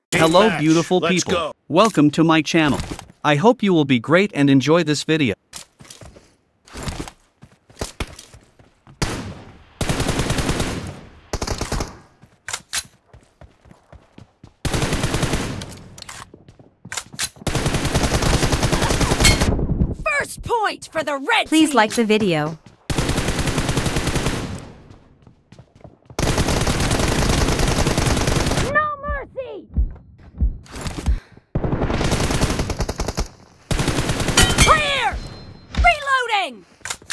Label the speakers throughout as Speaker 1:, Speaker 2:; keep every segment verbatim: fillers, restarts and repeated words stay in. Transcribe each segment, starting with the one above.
Speaker 1: Hello
Speaker 2: match.
Speaker 1: beautiful
Speaker 2: Let's
Speaker 1: people.
Speaker 2: go.
Speaker 1: Welcome to my channel. I hope you will be great and enjoy this video.
Speaker 3: First point for the red
Speaker 4: Please
Speaker 3: team.
Speaker 4: like the video.
Speaker 3: No mercy! Clear! Reloading!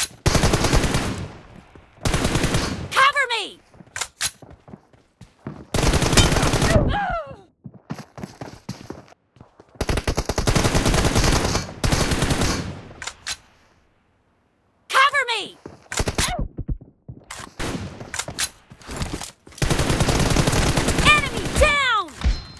Speaker 3: Cover me! Cover me! Enemy down!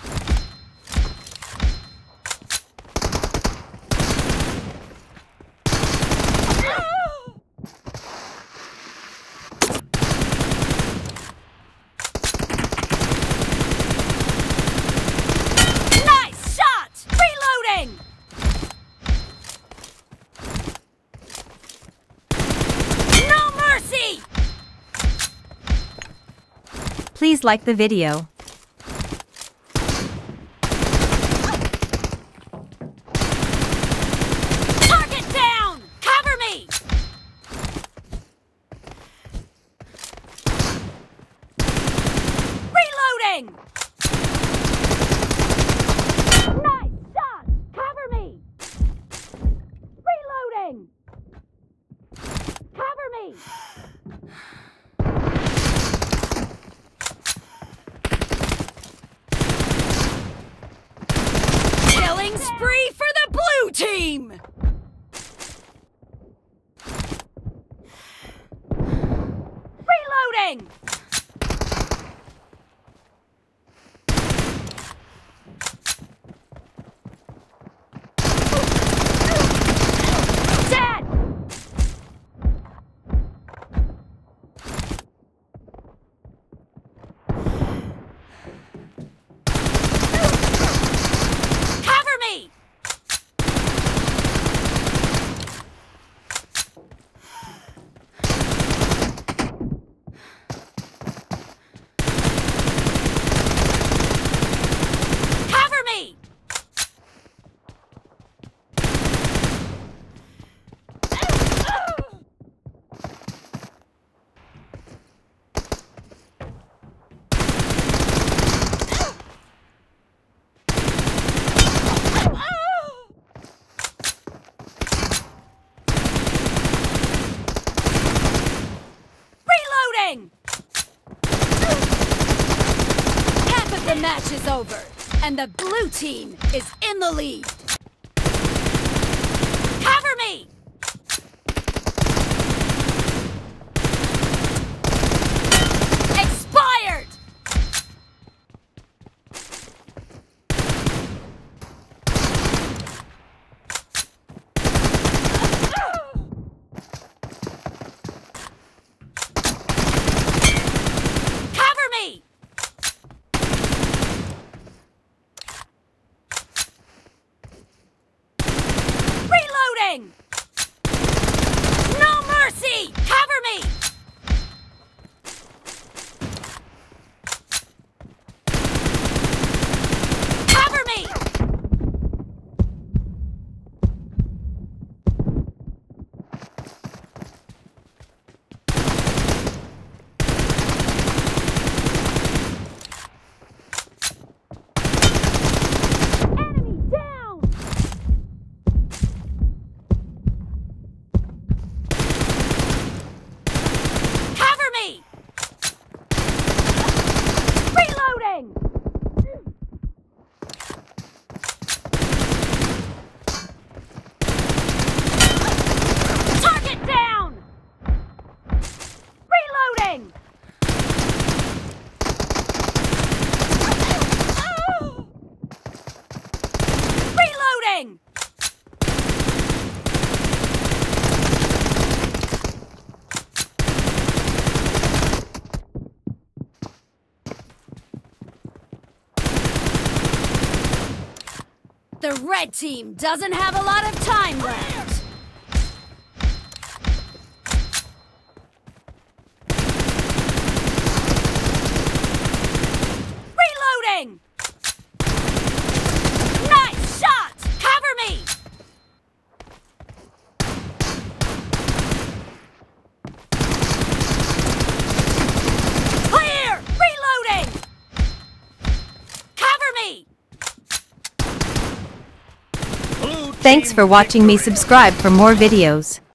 Speaker 3: Nice shot! Reloading! No mercy!
Speaker 4: Please like the video.
Speaker 3: Target down! Cover me! Reloading! Nice shot! Cover me! Reloading! Cover me! Killing spree for the blue team! Reloading! Dead! Cover me! Cover me! Reloading! Half of the match is over, and the blue team is in the lead. Cover me! Expired! Cover me! The red team doesn't have a lot of time left. Reloading! Nice shot! Cover me! Clear! Reloading! Cover me!
Speaker 4: Thanks for watching me. Subscribe for more videos.